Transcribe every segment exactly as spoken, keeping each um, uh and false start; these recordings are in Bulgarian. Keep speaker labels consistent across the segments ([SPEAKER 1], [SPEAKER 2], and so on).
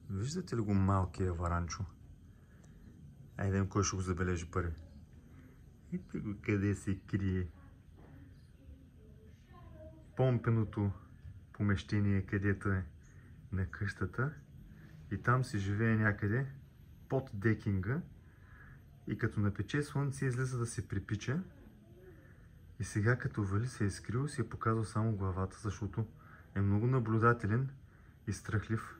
[SPEAKER 1] Виждате ли го малкия варанчо? Айде, видим кой ще го забележи първи. Ето го къде се крие. Помпеното помещение, където е на къщата. И там си живее някъде под декинга. И като напече слънце, излиза да се припича. И сега като вали се е скрил, си е показал само главата, защото е много наблюдателен и страхлив.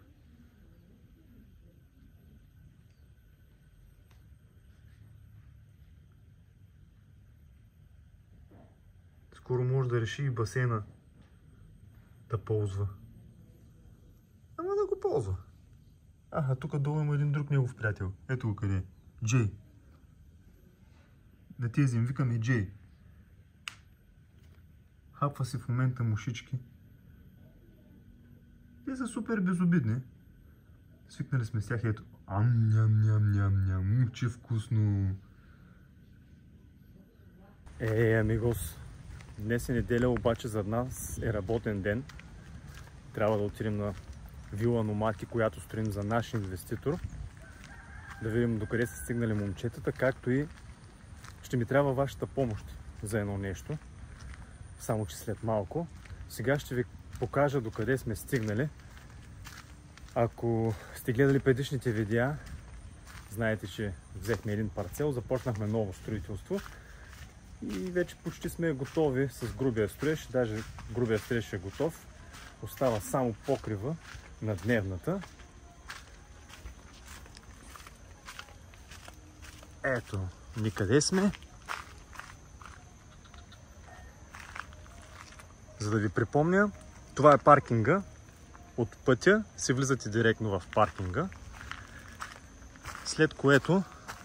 [SPEAKER 1] Скоро може да реши и басейна да ползва. Ама да го ползва. Аха, тук долу има един друг негов приятел. Ето го къде е. Джей. Да тези им викаме Джей. Хапва си в момента мушички. Те са супер безобидни. Свикнали сме с тях, ето. Ам, ням, ням, ням, ням. Че вкусно. Е, амигос. Днес е неделя, обаче за нас е работен ден. Трябва да отидем на вила Номадки, която строим за наш инвеститор. Да видим докъде са стигнали момчетата, както и ще ми трябва вашата помощ за едно нещо. Само че след малко. Сега ще ви покажа докъде сме стигнали. Ако сте гледали предишните видеа, знаете, че взехме един парцел, започнахме ново строителство и вече почти сме готови с грубия строеж. Даже грубия строеж е готов. Остава само покрива на дневната. Ето, никъде сме. За да ви припомня, това е паркинга. От пътя се влизате директно в паркинга. След което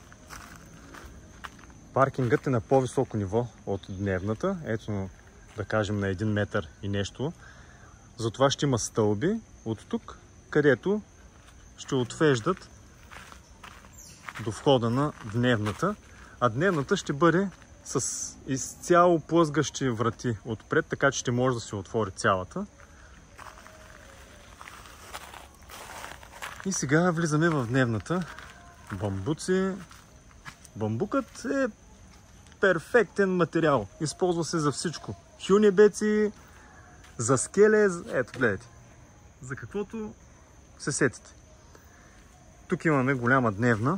[SPEAKER 1] паркингът е на по-високо ниво от дневната. Ето, да кажем, на един метър и нещо. Затова ще има стълби от тук, където ще отвеждат до входа на дневната. А дневната ще бъде с изцяло плъзгащи врати отпред, така че ще може да се отвори цялата. И сега влизаме в дневната. Бамбуци. Бамбукът е перфектен материал. Използва се за всичко. Хюнебеци, за скеле, ето гледайте. За каквото се сетите. Тук имаме голяма дневна.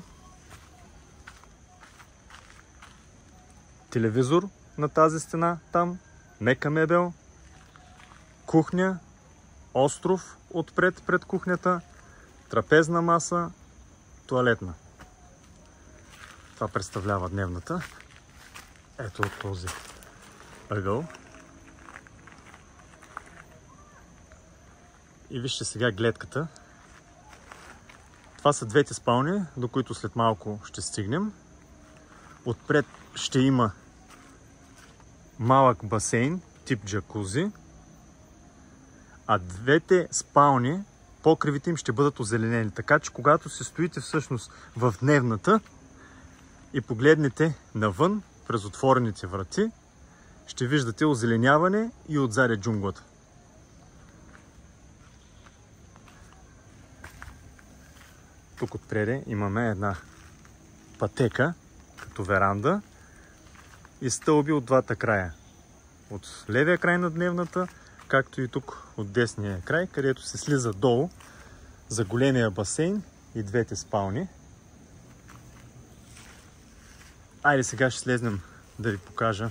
[SPEAKER 1] Телевизор на тази стена, там, мека мебел, кухня, остров отпред пред кухнята, трапезна маса, тоалетна. Това представлява дневната. Ето от този ъгъл. И вижте сега гледката. Това са двете спални, до които след малко ще стигнем. Отпред ще има малък басейн, тип джакузи. А двете спални, покривите им ще бъдат озеленени. Така че когато се стоите всъщност в дневната и погледнете навън, през отворените врати, ще виждате озеленяване и отзаде джунглата. Тук отпреде имаме една пътека, като веранда и стълби от двата края. От левия край на дневната, както и тук от десния край, където се слиза долу за големия басейн и двете спални. Айде сега ще слезнем да ви покажа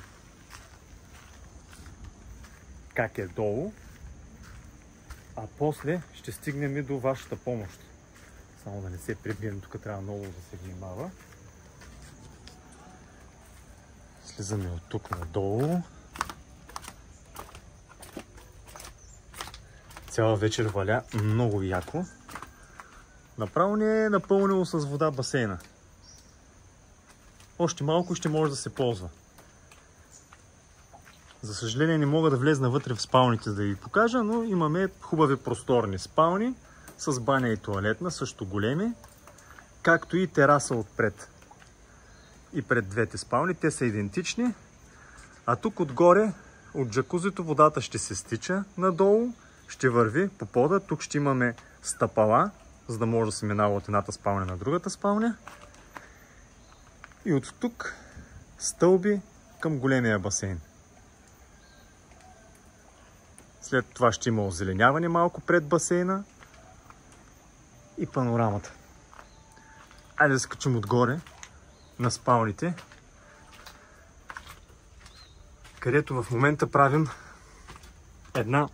[SPEAKER 1] как е долу, а после ще стигнем и до вашата помощ. Само да не се прибием, тук трябва много да се внимава. Слизаме от тук надолу. Цяла вечер валя много яко. Направо ни е напълнило с вода басейна. Още малко ще може да се ползва. За съжаление не мога да влезна вътре в спалните да ви покажа, но имаме хубави просторни спални с баня и тоалетна, също големи, както и тераса отпред. И пред двете спални, те са идентични. А тук отгоре, от джакузито, водата ще се стича надолу, ще върви по пода. Тук ще имаме стъпала за да може да се минава от едната спалня на другата спалня. И от тук стълби към големия басейн. След това ще има озеленяване малко пред басейна и панорамата. Айде да скачим отгоре на спалните, където в момента правим една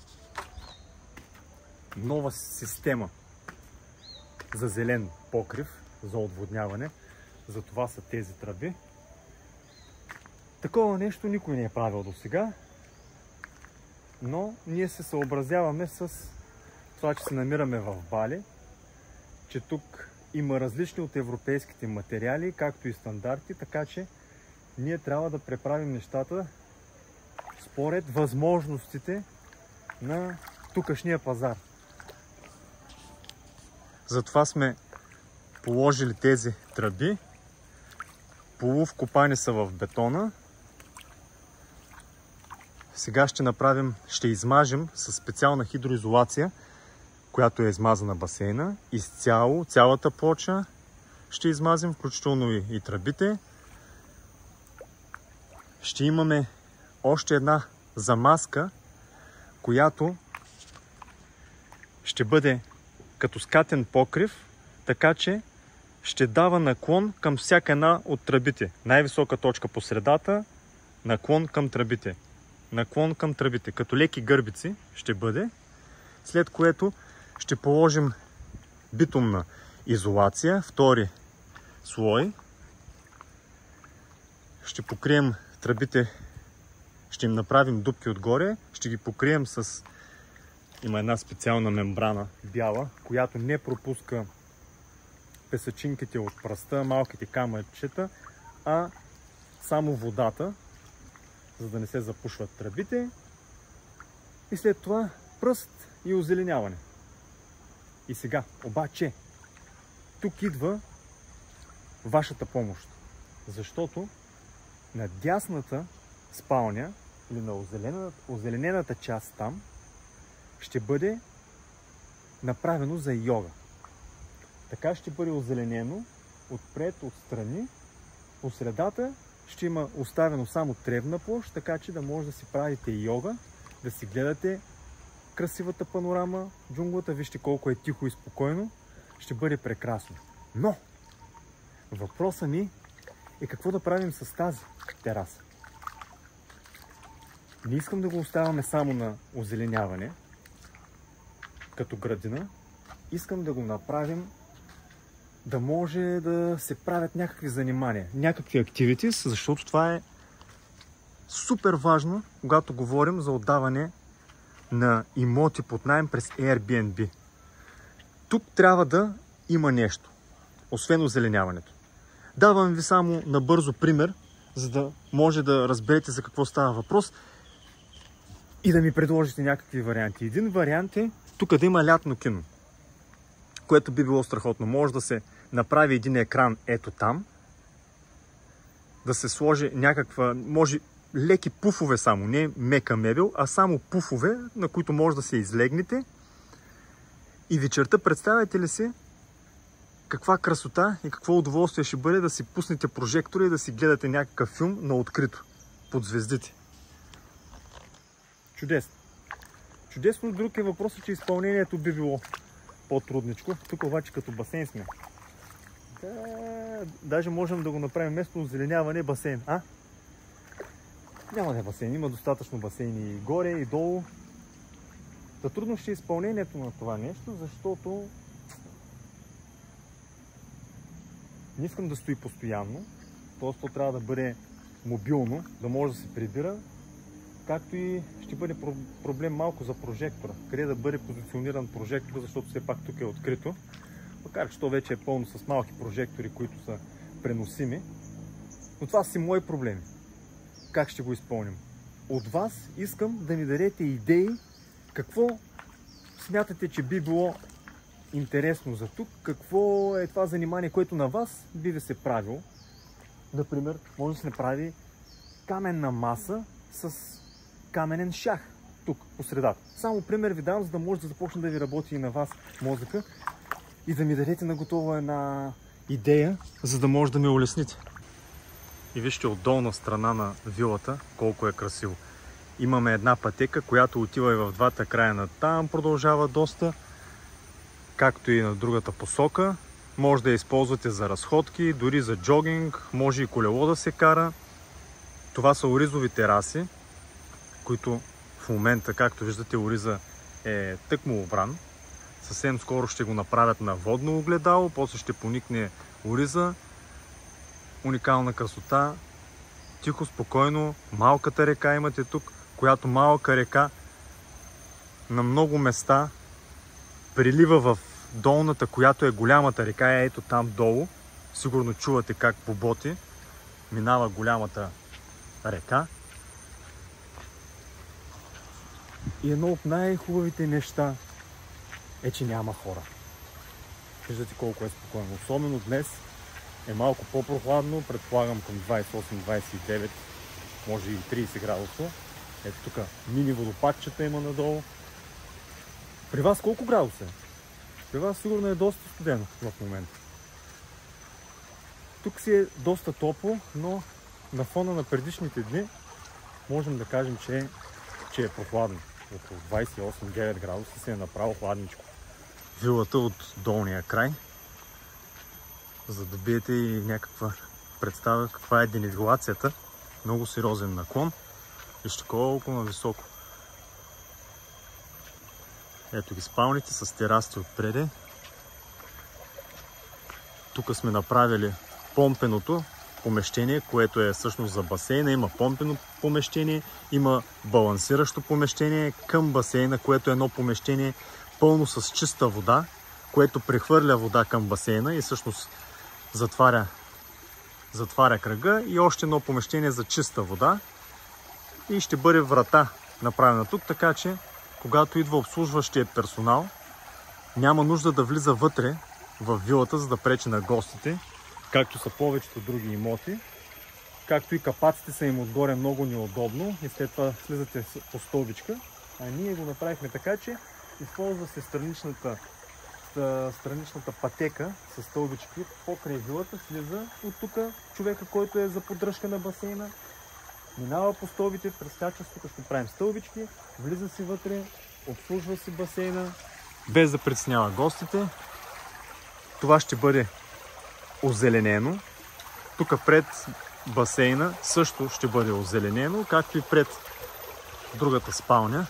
[SPEAKER 1] нова система за зелен покрив, за отводняване. За това са тези тръби. Такова нещо никой не е правил до сега, но ние се съобразяваме с това, че се намираме в Бали, че тук има различни от европейските материали, както и стандарти, така че ние трябва да преправим нещата според възможностите на тукашния пазар. Затова сме положили тези тръби. Полувкопани са в бетона. Сега ще направим, ще измажем със специална хидроизолация, която е измазана басейна. Изцяло, цялата плоча ще измазим, включително и, и тръбите. Ще имаме още една замазка, която ще бъде като скатен покрив, така че ще дава наклон към всяка една от тръбите. Най-висока точка по средата, наклон към тръбите. Наклон към тръбите, като леки гърбици ще бъде, след което ще положим битумна изолация, втори слой. Ще покрием тръбите, ще им направим дупки отгоре, ще ги покрием с... Има една специална мембрана, бяла, която не пропуска песъчинките от пръста, малките камъчета, а само водата, за да не се запушват тръбите. И след това пръст и озеленяване. И сега, обаче, тук идва вашата помощ. Защото на дясната спалня или на озеленената, озеленената част там ще бъде направено за йога. Така ще бъде озеленено отпред, отстрани. По средата ще има оставено само тревна площ, така че да може да си правите йога, да си гледате красивата панорама, джунглата. Вижте колко е тихо и спокойно. Ще бъде прекрасно. Но въпросът ми е какво да правим с тази тераса. Не искам да го оставяме само на озеленяване, като градина. Искам да го направим да може да се правят някакви занимания, някакви активитис, защото това е супер важно, когато говорим за отдаване на имоти под наем през Airbnb. Тук трябва да има нещо, освен озеленяването. Давам ви само набързо пример, за да може да разберете за какво става въпрос и да ми предложите някакви варианти. Един вариант е тук да има лятно кино, което би било страхотно. Може да се направи един екран ето там, да се сложи някаква, може леки пуфове само, не мека мебел, а само пуфове, на които може да се излегнете. И вечерта, представяте ли си каква красота и какво удоволствие ще бъде да си пуснете прожектора и да си гледате някакъв филм на открито, под звездите. Чудесно. Чудесно. Друг е въпросът, че изпълнението би било по-трудничко. Тук обаче като басейн сме. Да, даже можем да го направим вместо озеленяване басейн. А? Няма да е басейн. Има достатъчно басейни и горе, и долу. Да, трудно ще е изпълнението на това нещо, защото не искам да стои постоянно. Тоест то трябва да бъде мобилно, да може да се прибира. Както и ще бъде проблем малко за прожектора. Къде да бъде позициониран прожектор, защото все пак тук е открито. Макар че то вече е пълно с малки прожектори, които са преносими. Но това са си мои проблеми. Как ще го изпълним? От вас искам да ми дадете идеи какво смятате, че би било интересно за тук. Какво е това занимание, което на вас би ви се правило. Например, може да се направи каменна маса с каменен шах тук по средата. Само пример ви давам, за да може да започне да ви работи и на вас мозъка. и да ми дадете на готова една идея, за да може да ме улесните. И вижте от долна страна на вилата колко е красиво. Имаме една пътека, която отива и в двата края на там, продължава доста, както и на другата посока. Може да я използвате за разходки, дори за джогинг, може и колело да се кара. Това са оризови тераси, които в момента, както виждате, ориза е тъкмо обран. Съвсем скоро ще го направят на водно огледало, после ще поникне ориза. Уникална красота, тихо, спокойно, малката река имате тук, която малка река на много места прилива в долната, която е голямата река, е ето там долу. Сигурно чувате как по боти минава голямата река. И едно от най-хубавите неща е, че няма хора. Виждате колко е спокойно. Особено днес е малко по-прохладно, предполагам към двайсет и осем двайсет и девет, може и трийсет градуса. Ето тук мини водопадчета има надолу. При вас колко градуса е? При вас сигурно е доста студено в момента. Тук си е доста топло, но на фона на предишните дни можем да кажем, че е, че е прохладно. Около двайсет и осем девет градуса си е направо хладничко. Вилата от долния край, за да добиете и някаква представа каква е денивелацията. Много сериозен наклон. Вижте колко нависоко. Ето ги спалните с терасите отпреде. Тук сме направили помпеното помещение, което е всъщност за басейна. Има помпено помещение, има балансиращо помещение към басейна, което е едно помещение пълно с чиста вода, което прехвърля вода към басейна и всъщност затваря, затваря кръга, и още едно помещение за чиста вода. И ще бъде врата направена тук, така че когато идва обслужващия персонал, няма нужда да влиза вътре в вилата, за да пречи на гостите, както са повечето други имоти. Както и капаците са им отгоре много неудобно и след това слизате по стълбичка. А ние го направихме така, че използва се страничната, страничната пътека с стълбички покрай вилата, слиза от тук човека, който е за поддръжка на басейна, минава по стълбите, прескача, тук ще правим стълбички, влиза си вътре, обслужва си басейна, без да притеснява гостите. Това ще бъде озеленено. Тук пред басейна също ще бъде озеленено, както и пред другата спалня.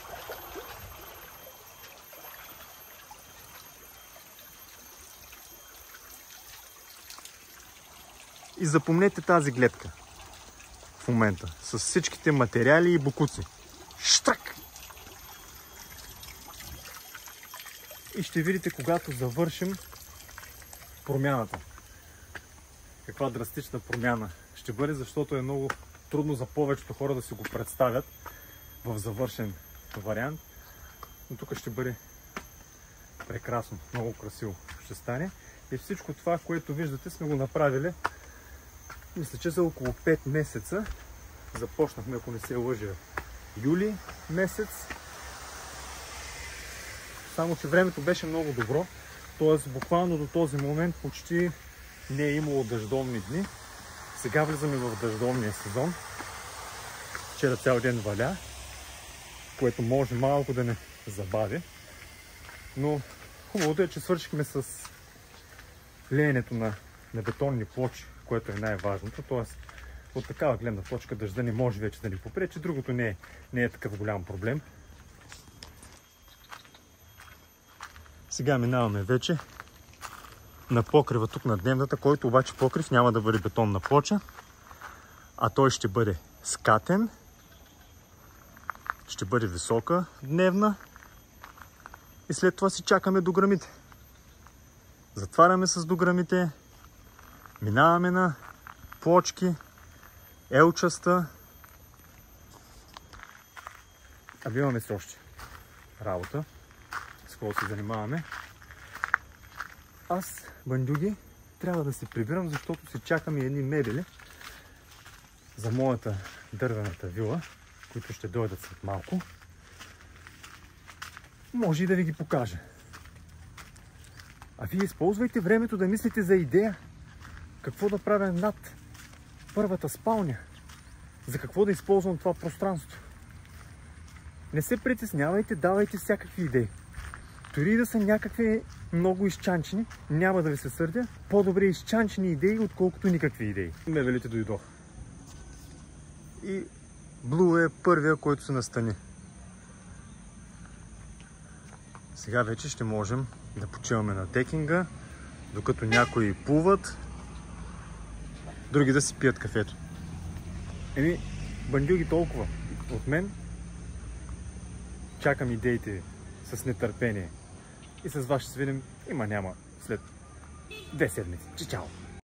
[SPEAKER 1] И запомнете тази гледка в момента с всичките материали и бокуци. Штрак! И ще видите, когато завършим, промяната. Каква драстична промяна ще бъде, защото е много трудно за повечето хора да си го представят в завършен вариант. Но тук ще бъде прекрасно, много красиво ще стане. И всичко това, което виждате, сме го направили, мисля, че за около пет месеца. Започнахме, ако не се лъжа, юли месец. Само че времето беше много добро. Т.е. буквално до този момент почти не е имало дъждовни дни. Сега влизаме в дъждовния сезон. Вчера цял ден валя, което може малко да не забави. Но хубавото е, че свършихме с леенето на, на бетонни плочи, което е най-важното. Т.е. от такава гледна точка дъжда не може вече да ни попречи. Другото не е, не е такъв голям проблем. Сега минаваме вече на покрива тук на дневната, който обаче покрив няма да бъде бетонна плоча, а той ще бъде скатен, ще бъде висока дневна и след това си чакаме дограмите. Затваряме с дограмите, минаваме на плочки, елчаста, а имаме си още работа, с какво се занимаваме. Аз, бандюги, трябва да се прибирам, защото си чакам и едни мебели за моята дървената вила, които ще дойдат след малко. Може и да ви ги покажа. А вие използвайте времето да мислите за идея. Какво да правя над първата спалня? За какво да използвам това пространство? Не се притеснявайте, давайте всякакви идеи. Дори да са някакви много изчанчени, няма да ви се сърдя. По-добре изчанчени идеи, отколкото никакви идеи. Мебелите дойдох. И Блу е първия, който се настани. Сега вече ще можем да почиваме на декинга, докато някои плуват, други да си пият кафето. Еми, бандюги толкова от мен. Чакам идеите с нетърпение. И с вас ще се видим, има няма, след две седмици. Чао!